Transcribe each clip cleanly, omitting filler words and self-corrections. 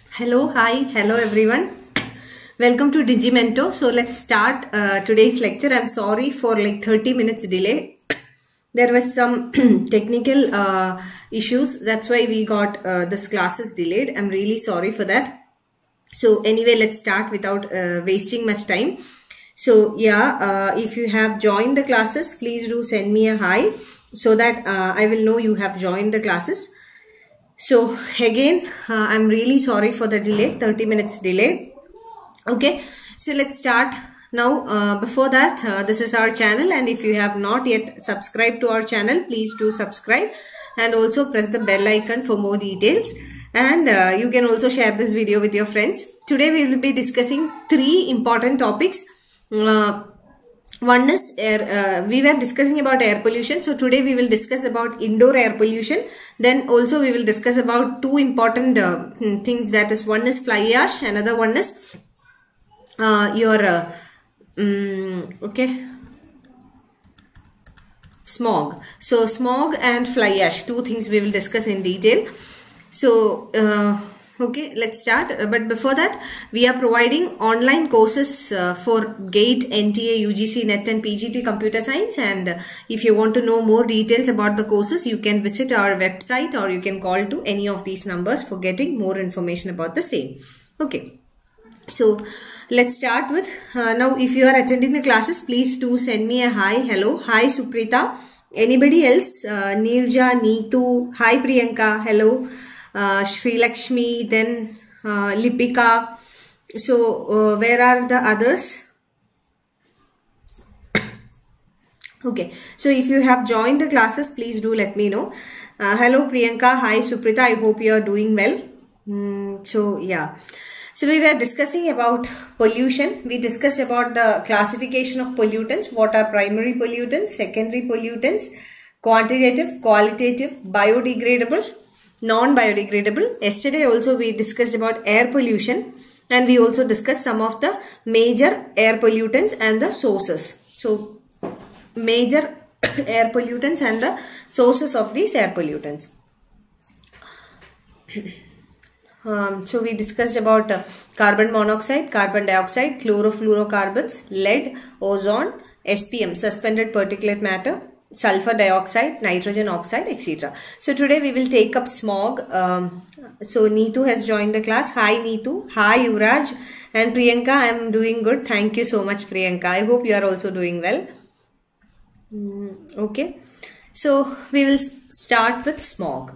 Hello everyone. Welcome to Digimento. So let's start today's lecture. I'm sorry for like 30 minutes delay. There was some technical issues. That's why we got this classes delayed. I'm really sorry for that. So anyway, let's start without wasting much time. So yeah, if you have joined the classes, please do send me a hi so that I will know you have joined the classes. So again, I'm really sorry for the delay, 30 minutes delay. Okay, so let's start now. Before that, this is our channel, and if you have not yet subscribed to our channel, please do subscribe and also press the bell icon for more details. And you can also share this video with your friends. Today we will be discussing three important topics. One is air. We were discussing about air pollution. So today we will discuss about indoor air pollution. Then also we will discuss about two important things. That is, one is fly ash. Another one is smog. So smog and fly ash, two things we will discuss in detail. So okay, let's start. But before that, we are providing online courses for GATE, NTA, UGC, NET and PGT Computer Science. And if you want to know more details about the courses, you can visit our website or you can call to any of these numbers for getting more information about the same. Okay. So let's start with, now if you are attending the classes, please do send me a hi, hello. Hi Suprita. Anybody else? Nirja, Neetu. Hi Priyanka. Hello. Sri Lakshmi, then Lipika. So where are the others? Okay, so if you have joined the classes, please do let me know. Hello Priyanka, hi Suprita, I hope you are doing well. So yeah, so we were discussing about pollution. We discussed about the classification of pollutants. What are primary pollutants, secondary pollutants, quantitative, qualitative, biodegradable, non-biodegradable. Yesterday also we discussed about air pollution, and we also discussed some of the major air pollutants and the sources. So major air pollutants and the sources of these air pollutants. So we discussed about carbon monoxide, carbon dioxide, chlorofluorocarbons, lead, ozone, SPM, suspended particulate matter, sulfur dioxide, nitrogen oxide, etc. So today we will take up smog. So Neetu has joined the class. Hi Neetu. Hi Yuvraj. And Priyanka, I am doing good. Thank you so much Priyanka. I hope you are also doing well. Okay. So we will start with smog.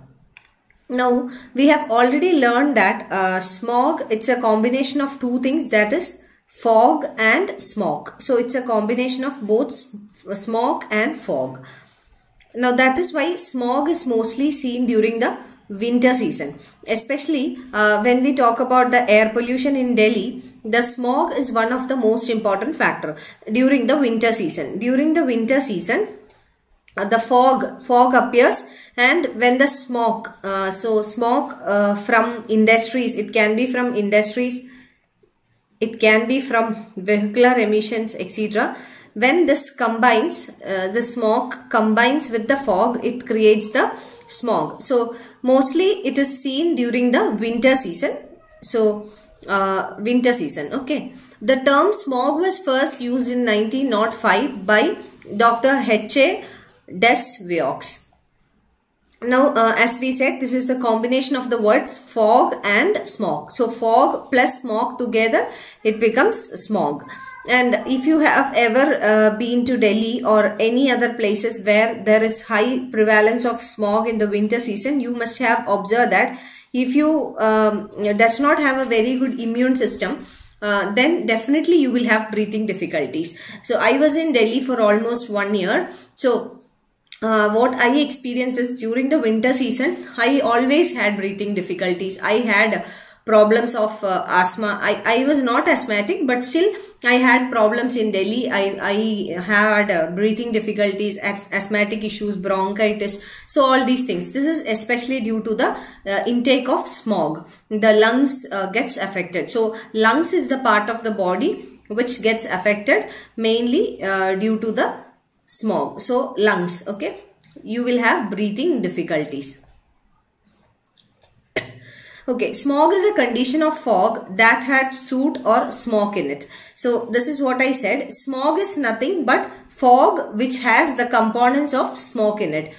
Now we have already learned that smog, it's a combination of two things, that is fog and smoke. So it's a combination of both smog and fog. Now that is why smog is mostly seen during the winter season. Especially when we talk about the air pollution in Delhi, the smog is one of the most important factor during the winter season. During the winter season, the fog appears, and when the smoke, so smoke from industries, it can be from industries, it can be from vehicular emissions, etc. When this combines, the smoke combines with the fog, it creates the smog. So mostly it is seen during the winter season. So winter season. Okay. The term smog was first used in 1905 by Dr. H.A. Des Vaux. Now, as we said, this is the combination of the words fog and smog. So, fog plus smog together, it becomes smog. And if you have ever been to Delhi or any other places where there is high prevalence of smog in the winter season, you must have observed that if you does not have a very good immune system, then definitely you will have breathing difficulties. So, I was in Delhi for almost 1 year. So, what I experienced is during the winter season, I always had breathing difficulties. I had problems of asthma. I was not asthmatic, but still I had problems in Delhi. I had breathing difficulties, asthmatic issues, bronchitis. So all these things. This is especially due to the intake of smog. The lungs gets affected. So lungs is the part of the body which gets affected mainly due to the smog. So lungs, okay, you will have breathing difficulties. Okay, smog is a condition of fog that had soot or smoke in it. So this is what I said. Smog is nothing but fog which has the components of smoke in it.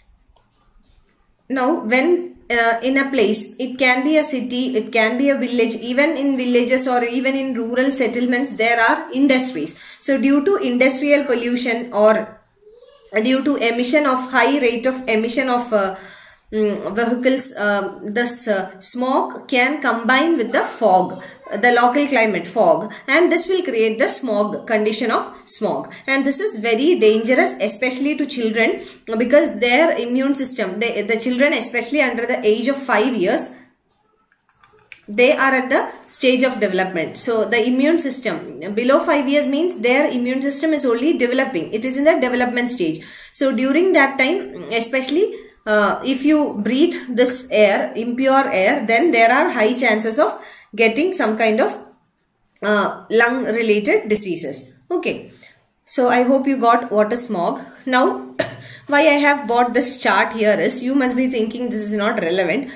Now, when in a place, it can be a city, it can be a village, even in villages or even in rural settlements, there are industries. So due to industrial pollution or due to emission of high rate of emission of vehicles, this smoke can combine with the fog, the local climate fog, and this will create the smog, condition of smog. And this is very dangerous, especially to children, because their immune system, the children especially under the age of 5 years, they are at the stage of development. So the immune system below 5 years means their immune system is only developing. It is in the development stage. So during that time, especially if you breathe this air, impure air, then there are high chances of getting some kind of lung related diseases. Okay. So I hope you got what is smog. Now, why I have bought this chart here is, you must be thinking this is not relevant.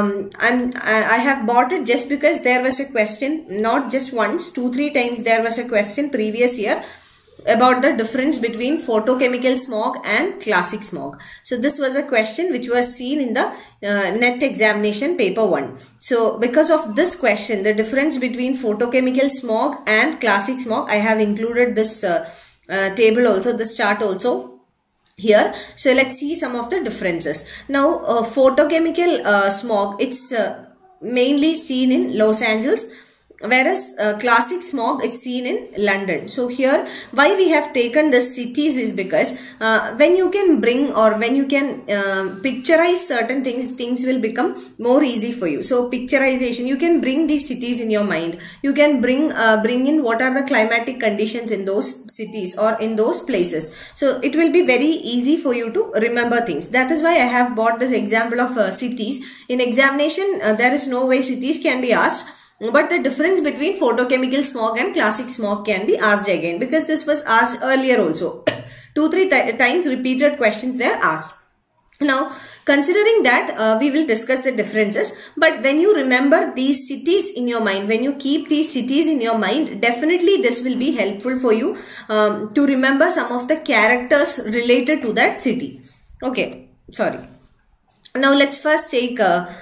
I have bought it just because there was a question, not just once, 2-3 times there was a question previous year about the difference between photochemical smog and classic smog. So this was a question which was seen in the NET examination paper 1. So because of this question, the difference between photochemical smog and classic smog, I have included this table also, this chart also here. So let's see some of the differences. Now photochemical smog, it's mainly seen in Los Angeles, whereas classic smog, it's seen in London. So here, why we have taken the cities is because when you can bring or when you can picturize certain things will become more easy for you. So picturization, you can bring these cities in your mind. You can bring in what are the climatic conditions in those cities or in those places. So it will be very easy for you to remember things. That is why I have brought this example of cities. In examination, there is no way cities can be asked. But the difference between photochemical smog and classic smog can be asked again, because this was asked earlier also. 2-3 times repeated questions were asked. Now, considering that, we will discuss the differences. But when you remember these cities in your mind, when you keep these cities in your mind, definitely this will be helpful for you to remember some of the characters related to that city. Okay, sorry. Now, let's first take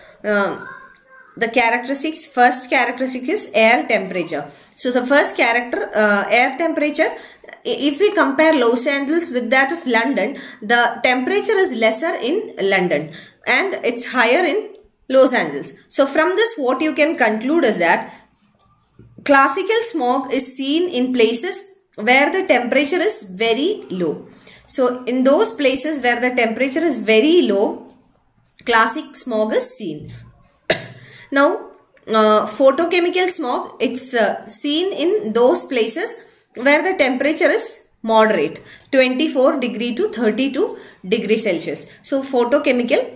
the characteristics. First characteristic is air temperature. So the first character, air temperature, if we compare Los Angeles with that of London, the temperature is lesser in London and it's higher in Los Angeles. So from this, what you can conclude is that classical smog is seen in places where the temperature is very low. So in those places where the temperature is very low, classic smog is seen. Now, photochemical smog, it's seen in those places where the temperature is moderate, 24 degree to 32 degree Celsius. So, photochemical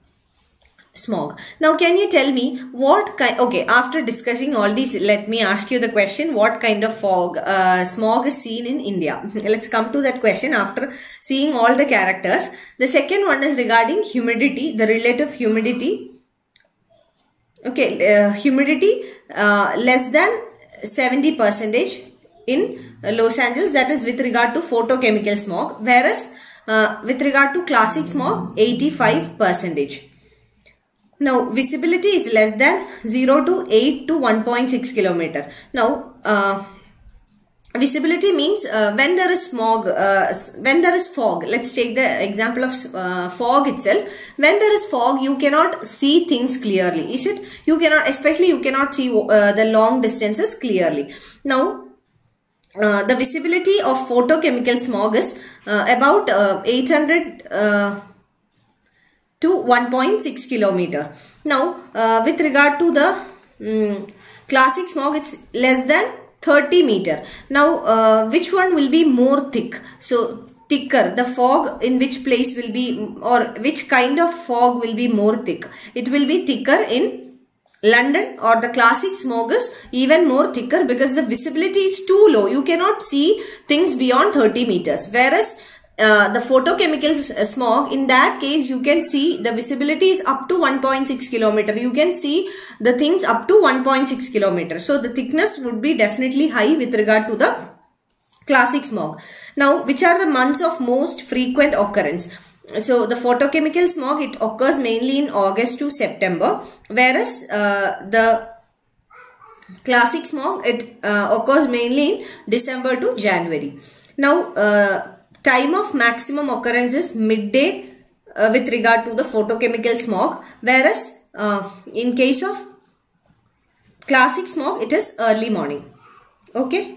smog. Now, can you tell me what kind, okay, after discussing all these, let me ask you the question, what kind of fog, smog is seen in India? Let's come to that question after seeing all the characters. The second one is regarding humidity, the relative humidity. Okay, humidity less than 70% in Los Angeles, that is with regard to photochemical smog, whereas with regard to classic smog, 85%. Now, visibility is less than 0 to 8 to 1.6 kilometer. Now, visibility means when there is smog, when there is fog. Let's take the example of fog itself. When there is fog, you cannot see things clearly. Is it? You cannot, especially you cannot see the long distances clearly. Now, the visibility of photochemical smog is about 800 to 1.6 kilometer. Now, with regard to the classic smog, it's less than 30 meter. Now, which one will be more thick? So, thicker, the fog in which place will be, or which kind of fog will be more thick? It will be thicker in London, or the classic smog is even more thicker because the visibility is too low. You cannot see things beyond 30 meters. Whereas the photochemical smog, in that case you can see the visibility is up to 1.6 kilometer. You can see the things up to 1.6 kilometer. So the thickness would be definitely high with regard to the classic smog. Now, which are the months of most frequent occurrence? So the photochemical smog, it occurs mainly in August to September, whereas the classic smog, it occurs mainly in December to January. Now, time of maximum occurrence is midday with regard to the photochemical smog, whereas in case of classic smog, it is early morning. Okay.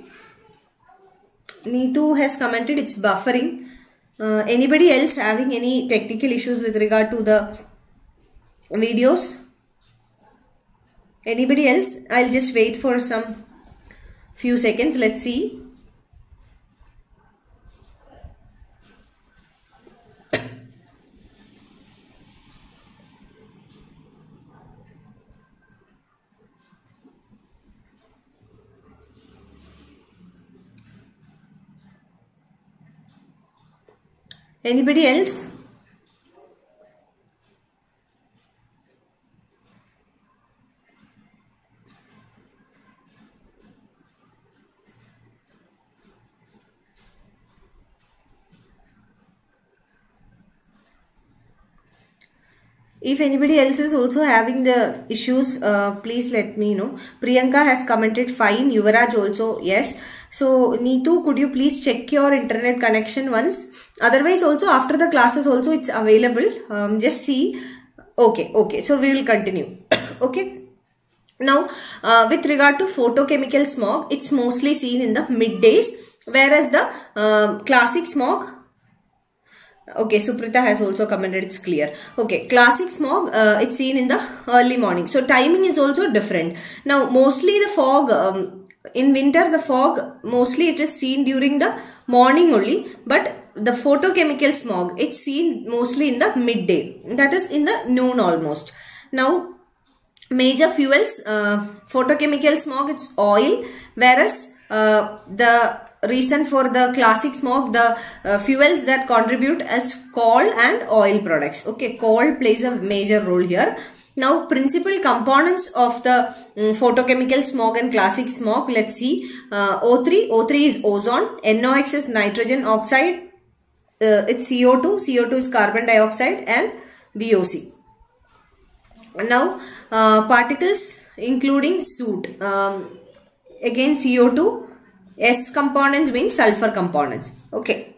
Neetu has commented it's buffering. Anybody else having any technical issues with regard to the videos? Anybody else? I'll just wait for some few seconds. Let's see. Anybody else? If anybody else is also having the issues, please let me know. Priyanka has commented fine. Yuvaraj also, yes. So, Neetu, could you please check your internet connection once? Otherwise, also after the classes also it's available. Just see. Okay. So, we will continue. Okay. Now, with regard to photochemical smog, it's mostly seen in the middays, whereas the classic smog, okay, Suprita has also commented it's clear. Okay, classic smog, it's seen in the early morning. So, timing is also different. Now, mostly the fog, in winter the fog, mostly it is seen during the morning only. But the photochemical smog, it's seen mostly in the midday. That is in the noon almost. Now, major fuels, photochemical smog, it's oil. Whereas, the reason for the classic smog, the fuels that contribute as coal and oil products. Okay, coal plays a major role here. Now, principal components of the photochemical smog and classic smog, let's see. O3 is ozone, NOx is nitrogen oxide, it's CO2 is carbon dioxide, and VOC. Now, particles including soot, again CO2, S components means sulfur components. Okay.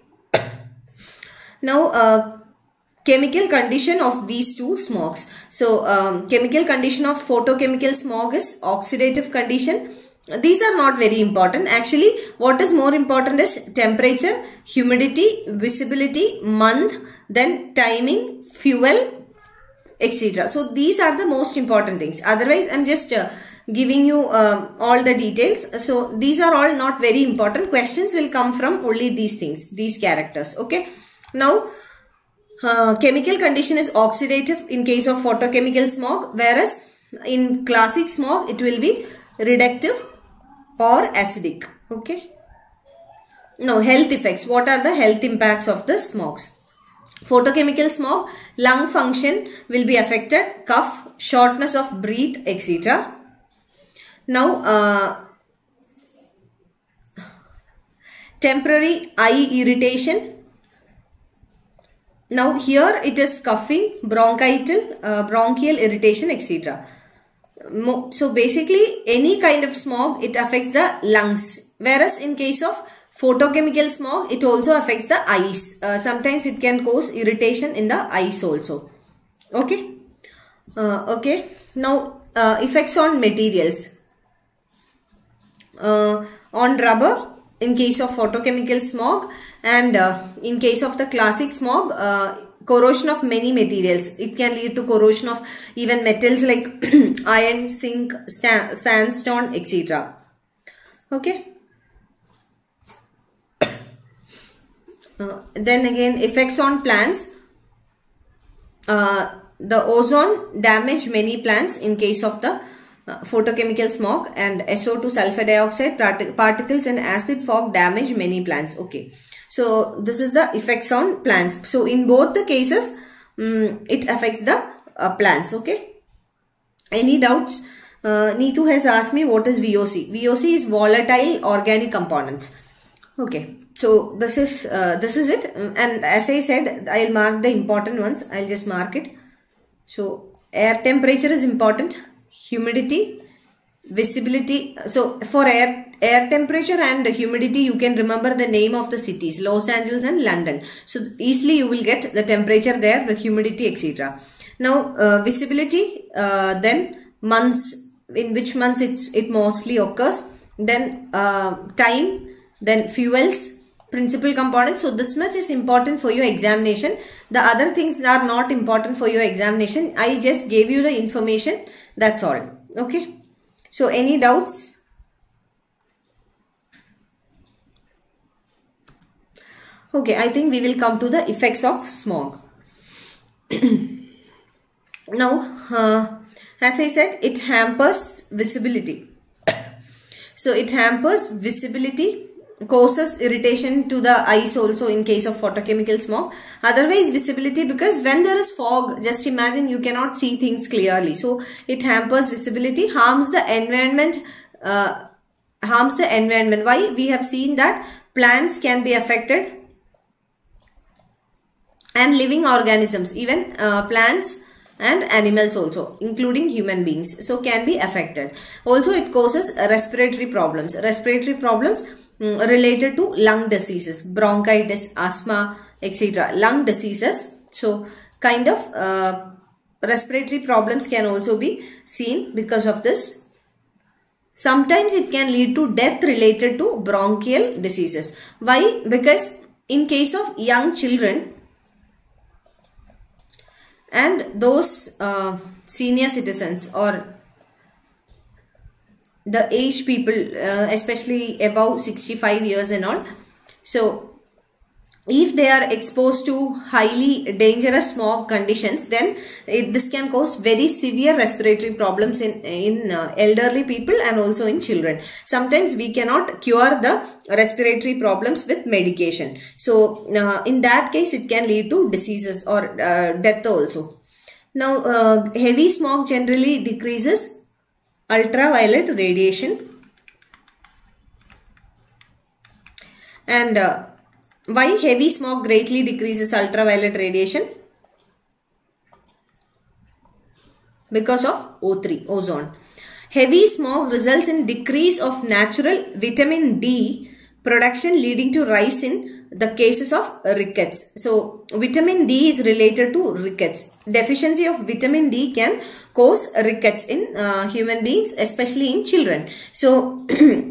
Now, chemical condition of these two smogs. So, chemical condition of photochemical smog is oxidative condition. These are not very important. Actually, what is more important is temperature, humidity, visibility, month, then timing, fuel, etc. So, these are the most important things. Otherwise, I'm just giving you all the details. So, these are all not very important. Questions will come from only these things, these characters. Okay. Now, chemical condition is oxidative in case of photochemical smog, whereas in classic smog, it will be reductive or acidic. Okay. Now, health effects. What are the health impacts of the smogs? Photochemical smog, lung function will be affected, cough, shortness of breath, etc. Now, temporary eye irritation. Now, here it is coughing, bronchial irritation, etc. So, basically, any kind of smog, it affects the lungs. Whereas, in case of photochemical smog, it also affects the eyes. Sometimes it can cause irritation in the eyes also. Okay. Okay. Now, effects on materials. On rubber in case of photochemical smog, and in case of the classic smog, corrosion of many materials. It can lead to corrosion of even metals like iron, zinc, sandstone, etc. Okay. Then again, effects on plants. The ozone damage many plants in case of the photochemical smog, and SO2 sulfur dioxide particles and acid fog damage many plants. Okay. So this is the effects on plants. So in both the cases, it affects the plants. Okay. Any doubts? Neetu has asked me what is VOC. VOC is volatile organic components. Okay. So this is it. And as I said, I'll mark the important ones. I'll just mark it. So air temperature is important. Humidity, visibility. So for air temperature and humidity, you can remember the name of the cities, Los Angeles and London. So easily you will get the temperature there, the humidity, etc. Now visibility, then months, in which months it mostly occurs, then time, then fuels, principal components. So this much is important for your examination. The other things are not important for your examination. I just gave you the information. That's all. Okay. So any doubts? Okay, I think we will come to the effects of smog. Now, as I said, it hampers visibility. So it hampers visibility, causes irritation to the eyes also in case of photochemical smog. Otherwise visibility, because when there is fog, just imagine you cannot see things clearly. So it hampers visibility, harms the environment. Why? We have seen that plants can be affected and living organisms, even plants and animals also, including human beings, so can be affected. Also it causes respiratory problems. Respiratory problems related to lung diseases, bronchitis, asthma, etc. Lung diseases. So kind of respiratory problems can also be seen because of this. Sometimes it can lead to death related to bronchial diseases. Why? Because in case of young children and those senior citizens or the aged people, especially above 65 years and all. So if they are exposed to highly dangerous smog conditions, then this can cause very severe respiratory problems in elderly people and also in children. Sometimes we cannot cure the respiratory problems with medication. So in that case, it can lead to diseases or death also. Now heavy smog generally decreases ultraviolet radiation. And why heavy smog greatly decreases ultraviolet radiation? Because of O3, ozone. Heavy smog results in decrease of natural vitamin D production, leading to rise in the cases of rickets. So vitamin D is related to rickets. Deficiency of vitamin D can cause rickets in human beings, especially in children. So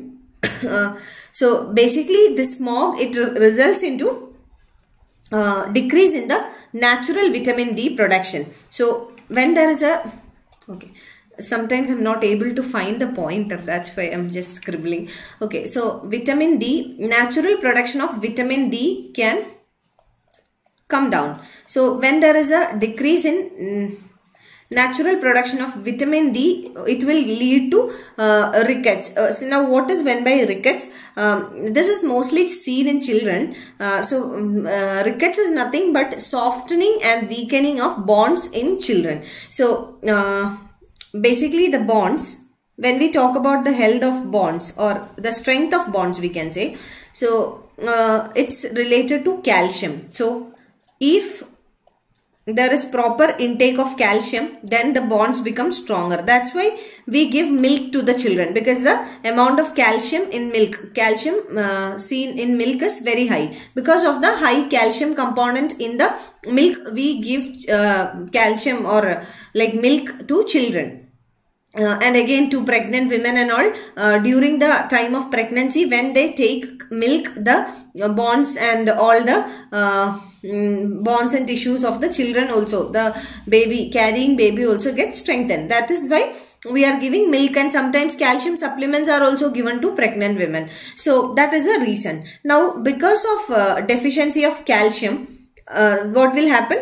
so basically this smog, it results into decrease in the natural vitamin D production. So when there is a, okay, sometimes I'm not able to find the pointer, that's why I'm just scribbling. Okay, so vitamin D, natural production of vitamin D can come down. So when there is a decrease in natural production of vitamin D, it will lead to rickets. So now what is meant by rickets? This is mostly seen in children. Rickets is nothing but softening and weakening of bonds in children. So basically the bonds, when we talk about the health of bonds or the strength of bonds, we can say, so it's related to calcium. So if there is proper intake of calcium, then the bonds become stronger. That's why we give milk to the children, because the amount of calcium in milk, seen in milk is very high. Because of the high calcium component in the milk, we give calcium or like milk to children. And again to pregnant women and all, during the time of pregnancy, when they take milk, the bonds and all the bonds and tissues of the children also, the baby, carrying baby also gets strengthened. That is why we are giving milk, and sometimes calcium supplements are also given to pregnant women. So that is a reason. Now because of deficiency of calcium, what will happen?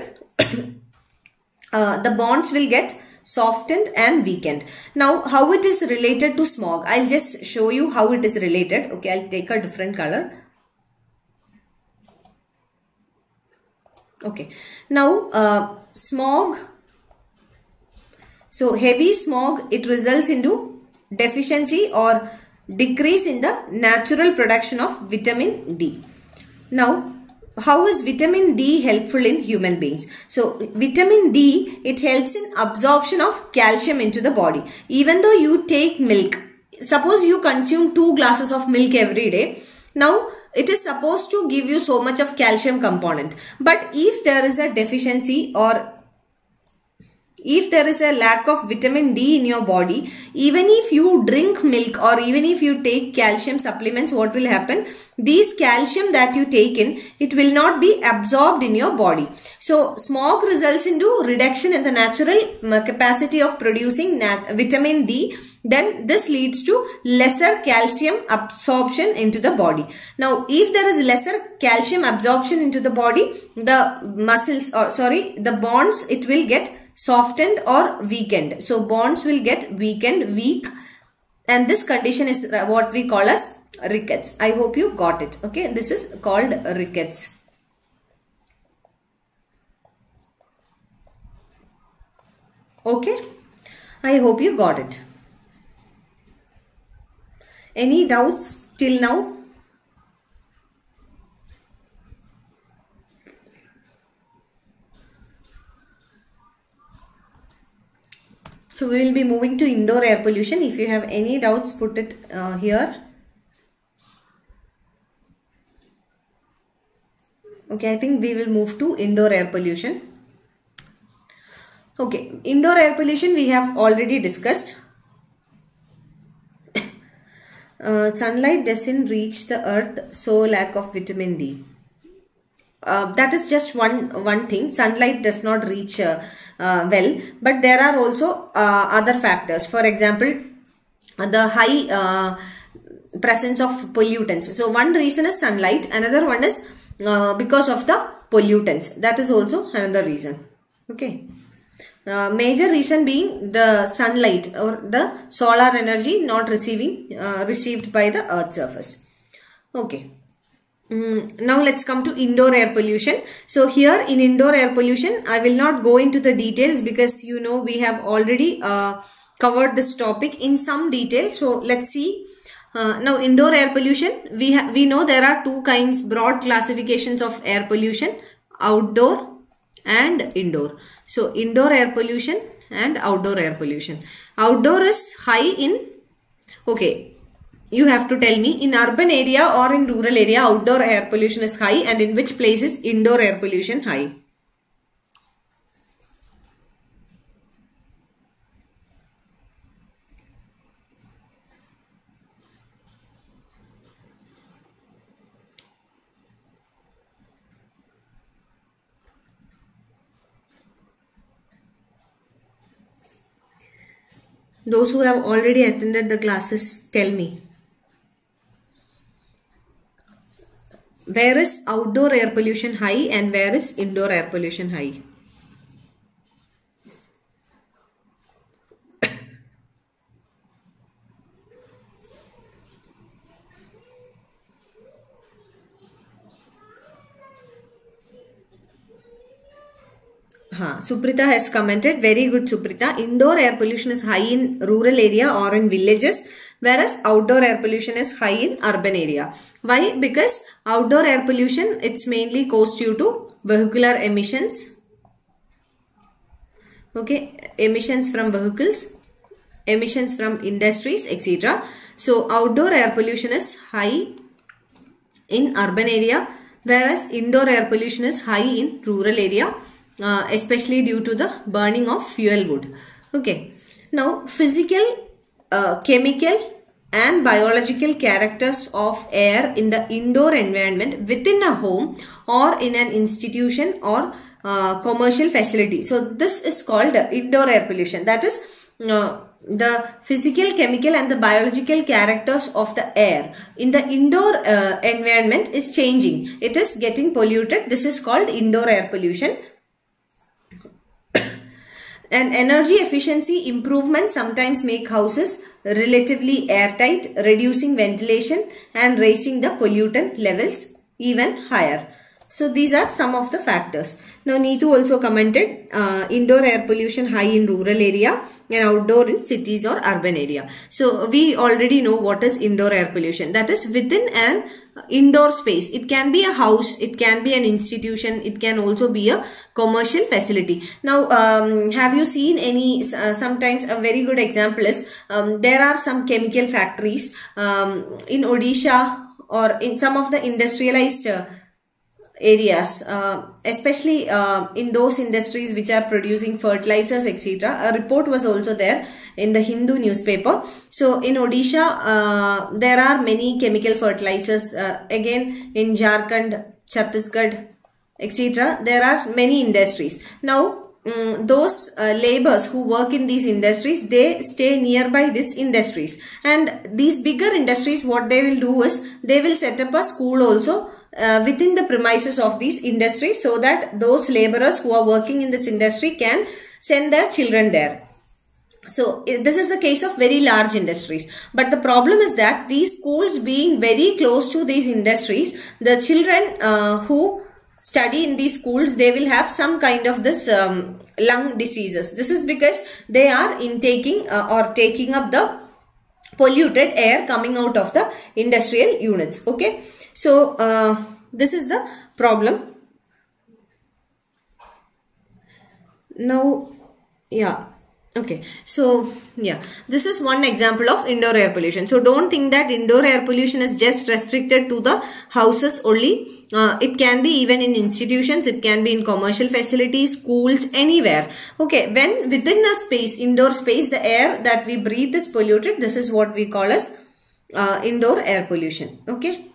The bonds will get softened and weakened. Now how it is related to smog, I'll just show you how it is related. Okay, I'll take a different color. Okay. Now, smog. So, heavy smog, it results into deficiency or decrease in the natural production of vitamin D. Now, how is vitamin D helpful in human beings? So, vitamin D, it helps in absorption of calcium into the body. Even though you take milk, suppose you consume 2 glasses of milk every day. Now, it is supposed to give you so much of calcium component. But if there is a deficiency or if there is a lack of vitamin D in your body, even if you drink milk or even if you take calcium supplements, what will happen? These calcium that you take in, it will not be absorbed in your body. So, smog results into reduction in the natural capacity of producing vitamin D. Then this leads to lesser calcium absorption into the body. Now, if there is lesser calcium absorption into the body, the muscles or the bonds, it will get softened or weakened. So, bonds will get weakened, weak, and this condition is what we call as rickets. I hope you got it. Okay, this is called rickets. Okay, I hope you got it. Any doubts till now? So, we will be moving to indoor air pollution. If you have any doubts, put it here. Okay, I think we will move to indoor air pollution. Okay, indoor air pollution we have already discussed. Sunlight doesn't reach the earth, so lack of vitamin D. That is just one thing. Sunlight does not reach well, but there are also other factors. For example, the high presence of pollutants. So one reason is sunlight, another one is because of the pollutants. That is also another reason. Okay. Major reason being the sunlight or the solar energy not received by the earth surface. Okay. Now let's come to indoor air pollution. So here in indoor air pollution, I will not go into the details because you know we have already covered this topic in some detail. So let's see. Now indoor air pollution, we know there are 2 kinds, broad classifications of air pollution: outdoor and indoor. So indoor air pollution and outdoor air pollution. Outdoor is high in, okay, you have to tell me in urban area or in rural area outdoor air pollution is high, and in which place is indoor air pollution high. Those who have already attended the classes, tell me. Where is outdoor air pollution high and where is indoor air pollution high? Suprita has commented, very good Suprita. Indoor air pollution is high in rural area or in villages, whereas outdoor air pollution is high in urban area. Why? Because outdoor air pollution, it's mainly caused due to vehicular emissions. Okay, emissions from vehicles, emissions from industries, etc. So outdoor air pollution is high in urban area, whereas indoor air pollution is high in rural area. Especially due to the burning of fuel wood. Okay. Now, physical, chemical and biological characters of air in the indoor environment within a home or in an institution or commercial facility. So, this is called indoor air pollution. That is the physical, chemical and the biological characters of the air in the indoor environment is changing. It is getting polluted. This is called indoor air pollution. And energy efficiency improvements sometimes make houses relatively airtight, reducing ventilation and raising the pollutant levels even higher. So these are some of the factors. Now Neetu also commented indoor air pollution high in rural area and outdoor in cities or urban area. So we already know what is indoor air pollution. That is within an indoor space. It can be a house, it can be an institution, it can also be a commercial facility. Now have you seen any, sometimes a very good example is there are some chemical factories in Odisha or in some of the industrialized areas, especially in those industries which are producing fertilizers, etc. A report was also there in the Hindu newspaper. So in Odisha, there are many chemical fertilizers. Again, in Jharkhand, Chhattisgarh, etc. there are many industries. Now those laborers who work in these industries, they stay nearby these industries, and these bigger industries, what they will do is they will set up a school also within the premises of these industries, so that those laborers who are working in this industry can send their children there. So this is the case of very large industries. But the problem is that these schools being very close to these industries, the children who study in these schools, they will have some kind of this lung diseases. This is because they are intaking or taking up the polluted air coming out of the industrial units. Okay. So this is the problem. Now, yeah. Okay, so yeah, this is one example of indoor air pollution. So don't think that indoor air pollution is just restricted to the houses only. It can be even in institutions, it can be in commercial facilities, schools, anywhere. Okay, when within a space, indoor space, the air that we breathe is polluted, this is what we call as indoor air pollution. Okay.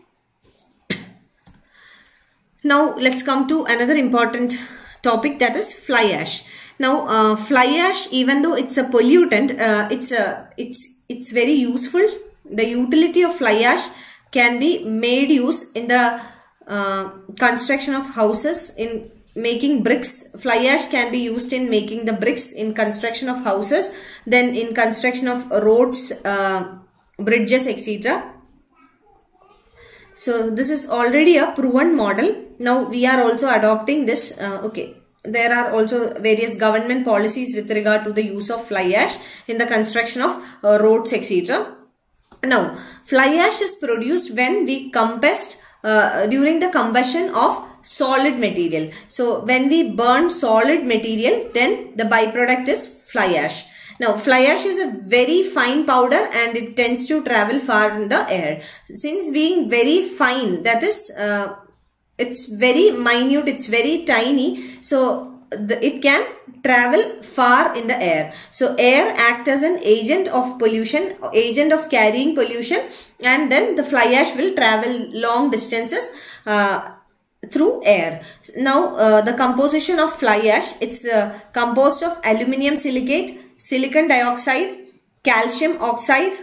Now let's come to another important topic, that is fly ash. Now fly ash, even though it's a pollutant, it's very useful. The utility of fly ash can be made use in the construction of houses, in making bricks. Fly ash can be used in making the bricks in construction of houses, then in construction of roads, bridges, etc. So this is already a proven model. Now we are also adopting this. Okay. There are also various government policies with regard to the use of fly ash in the construction of roads, etc. Now, fly ash is produced when we combust during the combustion of solid material. So when we burn solid material, then the byproduct is fly ash. Now, fly ash is a very fine powder and it tends to travel far in the air. Since being very fine, that is, it's very minute, it's very tiny, so it can travel far in the air. So air acts as an agent of pollution, agent of carrying pollution, and then the fly ash will travel long distances through air. Now the composition of fly ash, it's composed of aluminium silicate, silicon dioxide, calcium oxide,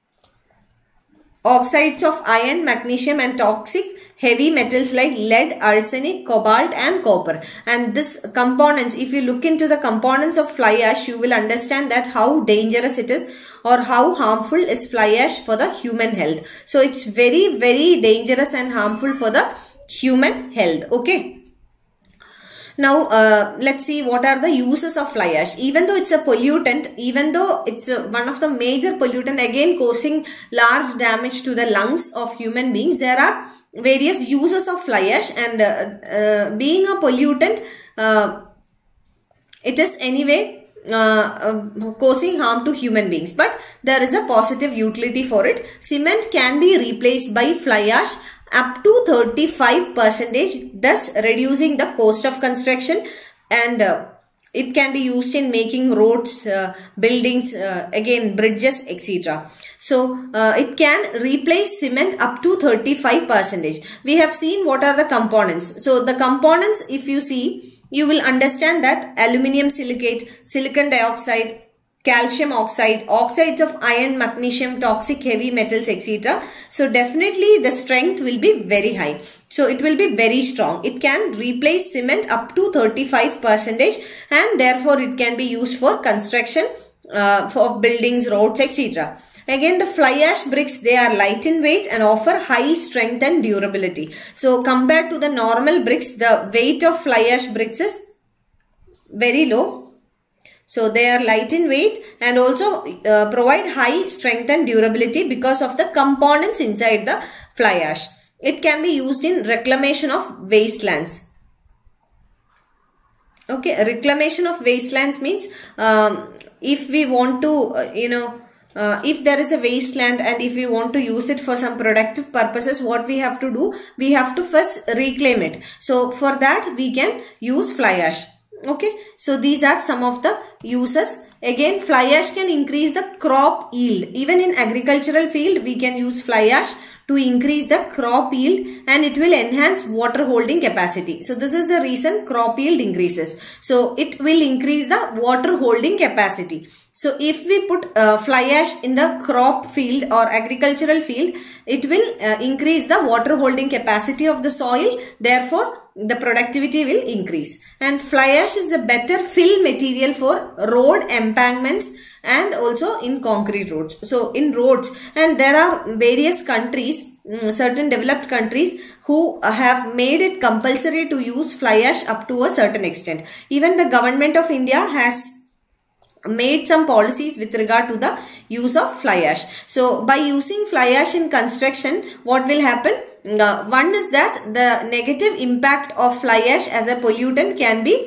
oxides of iron, magnesium, and toxic heavy metals like lead, arsenic, cobalt, and copper. And this components, if you look into the components of fly ash, you will understand that how dangerous it is or how harmful is fly ash for the human health. So it's very, very dangerous and harmful for the human health. Okay. Now, let's see what are the uses of fly ash. Even though it's a pollutant, even though it's one of the major pollutant, again causing large damage to the lungs of human beings, there are various uses of fly ash, and being a pollutant, it is anyway causing harm to human beings, but there is a positive utility for it. Cement can be replaced by fly ash up to 35%, thus reducing the cost of construction, and it can be used in making roads, buildings, again bridges, etc. So it can replace cement up to 35%. We have seen what are the components. So the components, if you see, you will understand that aluminium silicate, silicon dioxide, calcium oxide, oxides of iron, magnesium, toxic heavy metals, etc. So definitely the strength will be very high. So it will be very strong. It can replace cement up to 35%, and therefore it can be used for construction for buildings, roads, etc. Again, the fly ash bricks, they are light in weight and offer high strength and durability. So compared to the normal bricks, the weight of fly ash bricks is very low. So they are light in weight and also provide high strength and durability because of the components inside the fly ash. It can be used in reclamation of wastelands. Okay, reclamation of wastelands means if we want to, if there is a wasteland and if we want to use it for some productive purposes, what we have to do? We have to first reclaim it. So for that we can use fly ash. Okay, so these are some of the uses. Again, fly ash can increase the crop yield. Even in agricultural field, we can use fly ash to increase the crop yield, and it will enhance water holding capacity. So this is the reason crop yield increases. So it will increase the water holding capacity. So if we put fly ash in the crop field or agricultural field, it will increase the water holding capacity of the soil. Therefore, the productivity will increase. And fly ash is a better fill material for road embankments and also in concrete roads. So in roads, and there are various countries, certain developed countries who have made it compulsory to use fly ash up to a certain extent. Even the government of India has made some policies with regard to the use of fly ash. So by using fly ash in construction, what will happen? One is that the negative impact of fly ash as a pollutant can be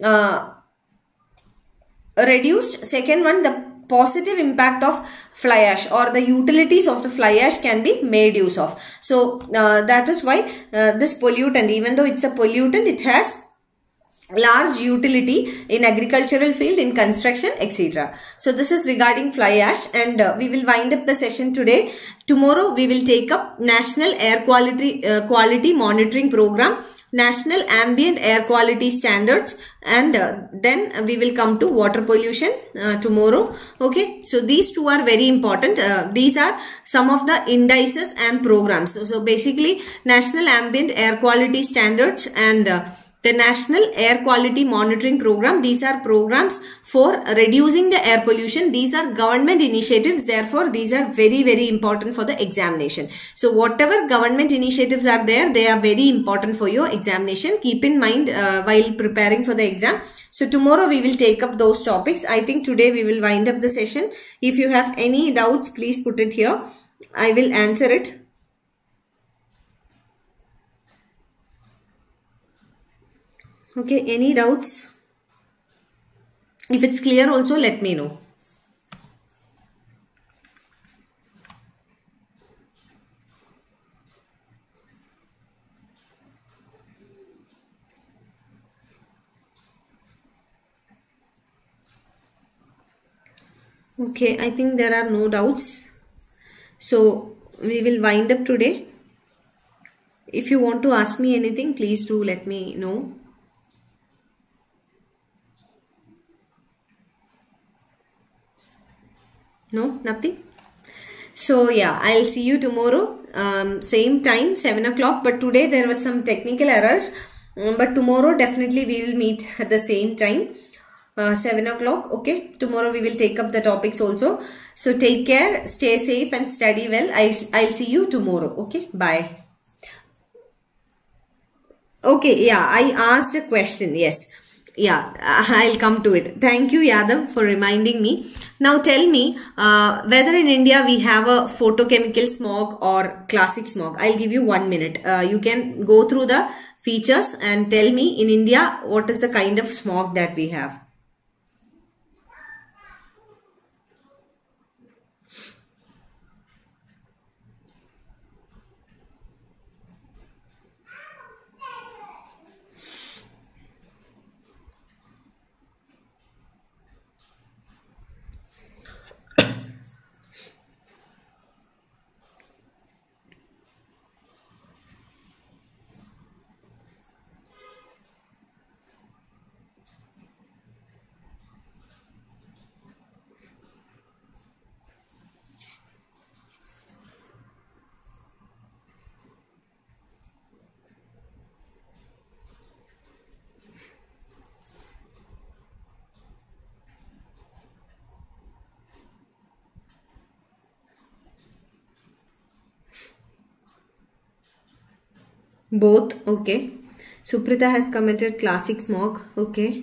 reduced. Second one, the positive impact of fly ash or the utilities of the fly ash can be made use of. So that is why this pollutant, even though it's a pollutant, it has large utility in agricultural field, in construction, etc. So this is regarding fly ash, and we will wind up the session today. Tomorrow we will take up National Air Quality Monitoring Program, National Ambient Air Quality Standards, and then we will come to water pollution tomorrow. Okay, so these two are very important. These are some of the indices and programs. So basically, National Ambient Air Quality Standards and the National Air Quality Monitoring Program, these are programs for reducing the air pollution. These are government initiatives. Therefore, these are very, very important for the examination. So, whatever government initiatives are there, they are very important for your examination. Keep in mind while preparing for the exam. So, tomorrow we will take up those topics. I think today we will wind up the session. If you have any doubts, please put it here. I will answer it. Okay, any doubts? If it's clear also, let me know. Okay, I think there are no doubts. So, we will wind up today. If you want to ask me anything, please do let me know. No, nothing. So yeah, I'll see you tomorrow. Same time, 7 o'clock. But today there was some technical errors. But tomorrow definitely we will meet at the same time. 7 o'clock. Okay. Tomorrow we will take up the topics also. So take care, stay safe and study well. I'll see you tomorrow. Okay. Bye. Okay. Yeah. I asked a question. Yes. Yeah, I'll come to it. Thank you, Yadav, for reminding me. Now tell me whether in India we have a photochemical smog or classic smog. I'll give you 1 minute. You can go through the features and tell me in India what is the kind of smog that we have. Both. Okay. Suprita has commented classic smog. Okay.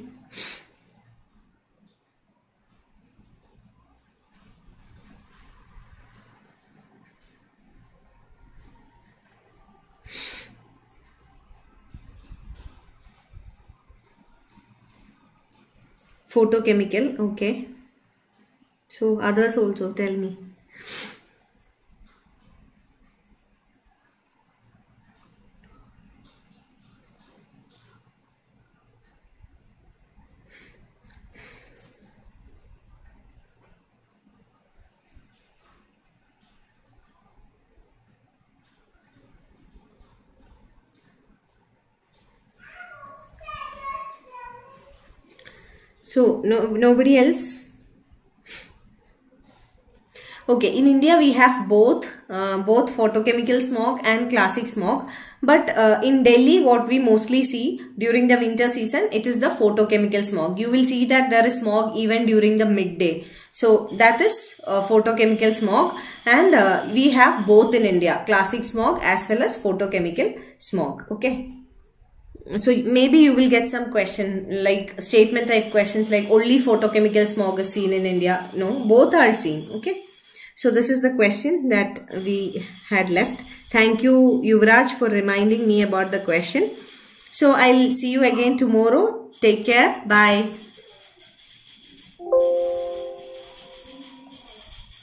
Photochemical. Okay. So others also tell me. So nobody else. Okay, in India we have both photochemical smog and classic smog. But in Delhi, what we mostly see during the winter season, it is the photochemical smog. You will see that there is smog even during the midday. So that is photochemical smog, and we have both in India, classic smog as well as photochemical smog. Okay. So maybe you will get some question like statement type questions like only photochemical smog is seen in India. No, both are seen. Okay. So this is the question that we had left. Thank you, Yuvraj, for reminding me about the question. So I'll see you again tomorrow. Take care. Bye.